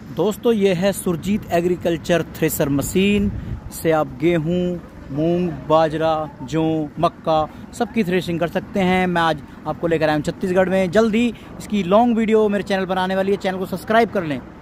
दोस्तों ये है सुरजीत एग्रीकल्चर थ्रेसर मशीन से आप गेहूं, मूंग, बाजरा, जौ, मक्का सबकी थ्रेशिंग कर सकते हैं। मैं आज आपको लेकर आया हूँ छत्तीसगढ़ में। जल्द ही इसकी लॉन्ग वीडियो मेरे चैनल पर आने वाली है। चैनल को सब्सक्राइब कर लें।